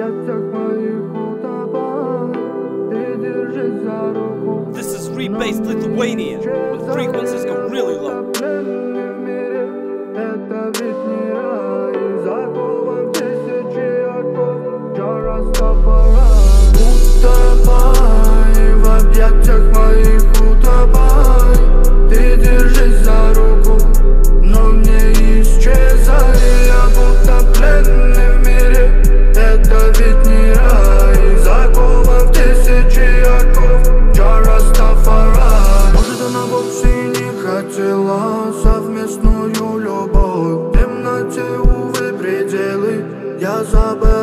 объятиях моих утопай. Ты держись за руку. This is rebased Lithuania, when frequencies go really low. Это ведь не рай, закован в тысячи оков. Растафарай. Утопай, в объятиях моих утопай. Ты держись за руку, но не исчезай. Я будто пленный в мире. Это ведь не рай, закован в тысячи оков. Растафарай. Может, она вовсе и не хотела совместную любовь. В темноте, увы, пределы. Я забыл.